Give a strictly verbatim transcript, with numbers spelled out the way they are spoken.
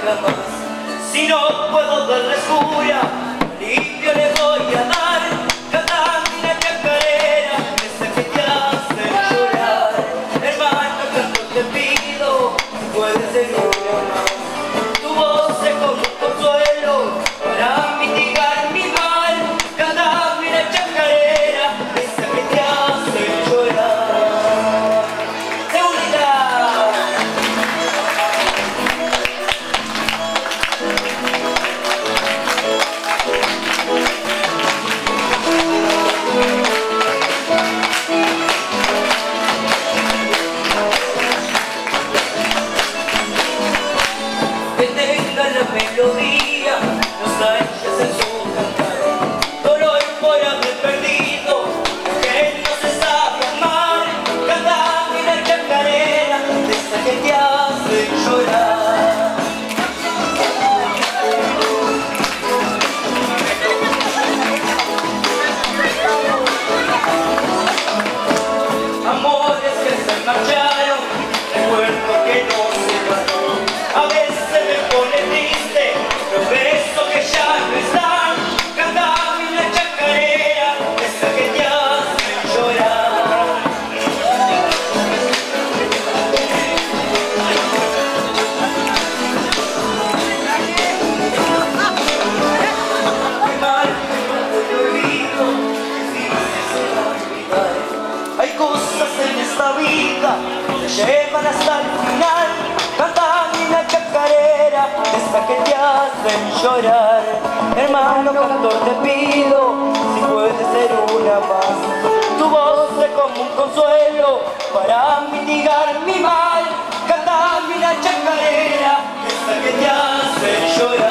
nunca más. Si no puedo darles cura, limpio le voy a dar. Cantando una chacarera, esa que te hace llorar. Hermano, tanto te pido, puedes ser una más. Tu voz es como un consuelo para mitigar mi mal. Cantando una chacarera, esa que te hace llorar. ¡Seguridad! Que tenga la melodía, los ángeles en su cantar. Dolor por haber perdido, que no se sabe amar. Cantando una chacarera, de esa que te hace llorar. Amores que se marcharon, recuerdo que no se van. A veces me pone triste los besos que ya no están. Cantame una chacarera, esa que te hace llorar. Qué mal que no te olvido, que difícil se olvidar. Hay cosas en esta vida que te llevan hasta el final. Cantame una chacarera, esa que te hacen llorar. Hermano cantor, te pido, si puedes ser una más. Tu voz es como un consuelo para mitigar mi mal. Cantame una chacarera, esa que te hace llorar.